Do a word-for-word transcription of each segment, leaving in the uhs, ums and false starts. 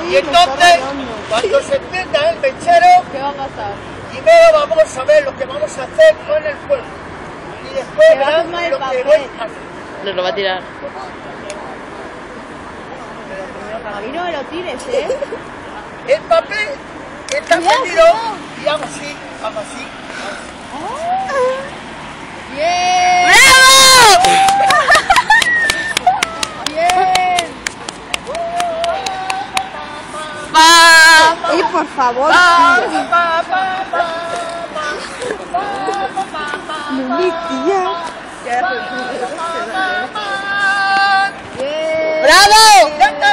Y entonces, cuando se encienda el mechero, ¿qué va a pasar? primero vamos a ver lo que vamos a hacer con el fuego. Y después verán lo que voy a hacer. Nos lo va a tirar. A mí no me lo tires, ¿eh? El papel está encendido y hago así, hago así. ¡Bien! ¡Bravo! ¡Bien! ¡Va! Oye, por favor. No, mi tía. ¡Bien! ¡Bravo!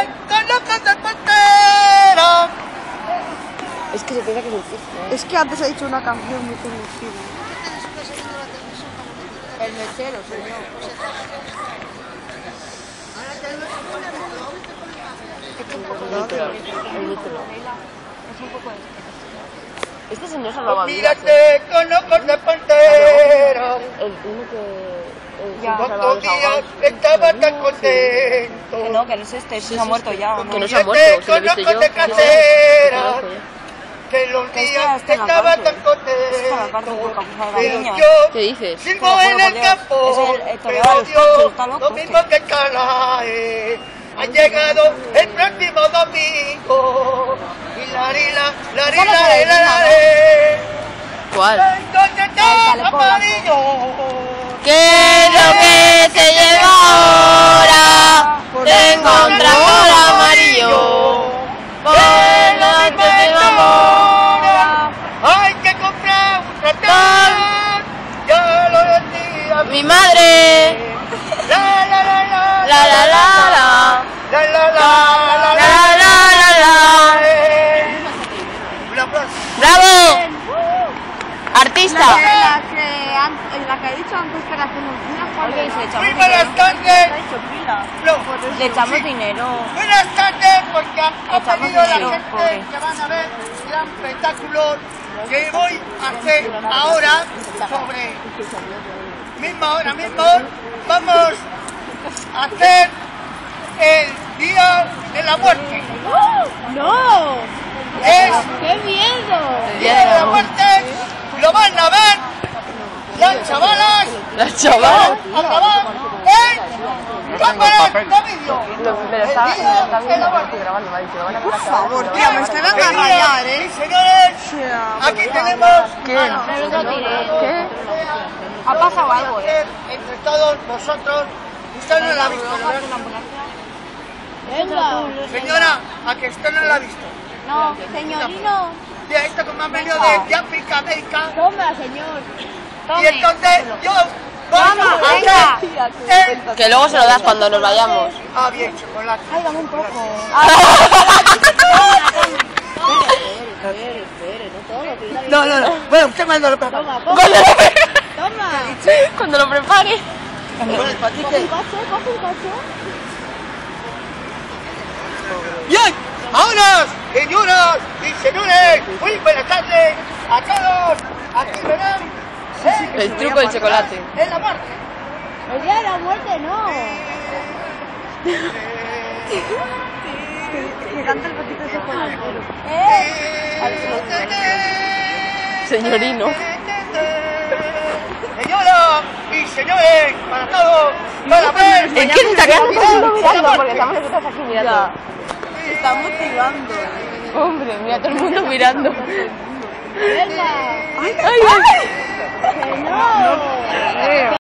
Es que se piensa que es un chiste. Es que antes ha dicho una canción muy conocida. El mechero, señor. Este señor se robaba vidas. Mírate con ojos de pantera. El uno que... el Ya. que se robaba Cuando los días ahogados. estaba tan contento. Que no, que no es este, se ha muerto ya. ¿no? Que no se ha muerto, si lo he visto yo. Con ojos de Yo lo casera. conozco ya. Que los Que este días está en la estaba cárcel. tan Está en la contento. cárcel por causa de la Pero niña. yo ¿Qué dices? sirvo Pero, en por el Dios, campo. es el- el toreador Pero de los Dios, coches, está loco, lo este. mismo que Calae. Ha llegado el próximo domingo. Y la rila, la Esa no rila, se la adivina, la ¿Cuál? Entonces Dale, está ponla. amarillo. ¿Qué es lo que se lleva ahora? Te encontrando el amarillo. Por la que te vamos. Hay que comprar un tractor. Ya lo decía Mi madre. La la la la La la la la. la la la la La la la la. Un aplauso. ¡Bravo! Artista. La que, an- la que he dicho antes que era una Oye, y si le echamos Muy buenas dinero. tardes. Ha dicho pila. No, Le echamos sí. dinero. Buenas tardes, porque ha Echamos pedido la dinero, gente pobre. que van a ver un gran espectáculo que voy a hacer ahora sobre mismo ahora mismo vamos a hacer el día de la muerte. ¡No! Es ¡Qué miedo! el día de la muerte, lo van a ver las chavalas La que chavala. van a grabar en cámara de vídeo. Pero está, está bien, lo estoy grabando, me ha dicho. Lo van a Por favor, tía, me están a Señoras rayar, y ¿eh? señores, aquí tenemos ¿Quién? a ¿Qué? Ha pasado algo, ¿eh? entre todos vosotros. Usted no la ha visto, ¿verdad? Venga. Señora, a que usted no la ha visto. No, señorino. De esto como han venido de, de África, América. Toma, señor. Y entonces yo voy Toma, a hacer el... Que luego se lo das cuando nos vayamos. Ah, bien, chocolate. Ay, dame un poco. No, no, no. Bueno, usted cuando lo prepara. Toma, toma. Cuando lo, Toma. cuando lo prepare. Bueno, el patique. Coge un cacho, coge un cacho. Bien, ahora, señoras y señores, muy buenas tardes a todos. Aquí verán El truco del chocolate. en la muerte. El día de la muerte, no. Que canta el patito de chocolate. Señorino. Señoras y señores, para todos, para ver. Es que se está quedando todo el mundo mirando porque estamos nosotros aquí mirando. Está motivando. Hombre, mira todo el mundo mirando. Venga. Ay, ay.